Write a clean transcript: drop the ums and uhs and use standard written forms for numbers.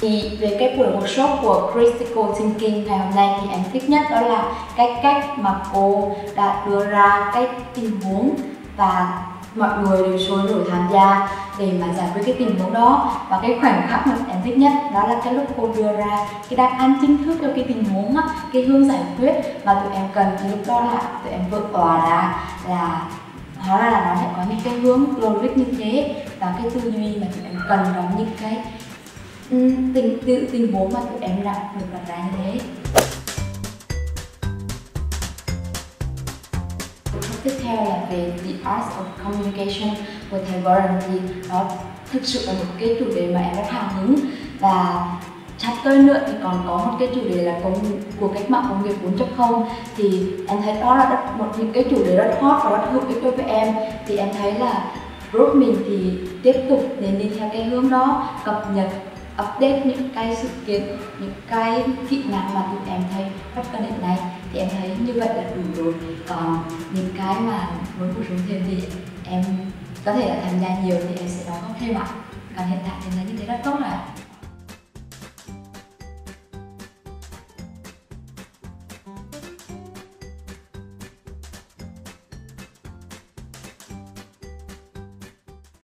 Thì về cái buổi workshop của Critical Thinking ngày hôm nay thì em thích nhất đó là cái cách mà cô đã đưa ra cái tình huống và mọi người đều sôi nổi tham gia để mà giải quyết cái tình huống đó. Và cái khoảnh khắc mà em thích nhất đó là cái lúc cô đưa ra cái đáp án chính thức cho cái tình huống á, cái hướng giải quyết mà tụi em cần. Thì lúc đó là tụi em vỡ òa ra là hóa ra là nó sẽ có những cái hướng logic như thế, và cái tư duy mà tụi em cần trong những cái tình huống mà tụi em đã được đặt ra như thế. Tiếp theo là về The Art of Communication của thầy Warren, thì nó thực sự là một cái chủ đề mà em rất hào hứng. Và sắp tới nữa thì còn có một cái chủ đề là của cách mạng công nghiệp 4.0, thì em thấy đó là một những cái chủ đề rất hot và rất hữu ích đối với em. Thì em thấy là group mình thì tiếp tục nên đi theo cái hướng đó, cập nhật update những cái sự kiện, những cái kỹ năng mà tụi em thấy rất cần hiện nay. Thì em thấy như vậy là đủ rồi. Còn những cái mà muốn bổ sung thêm thì em có thể là tham gia nhiều thì em sẽ đóng góp thêm ạ. Còn hiện tại thì là như thế rất tốt rồi.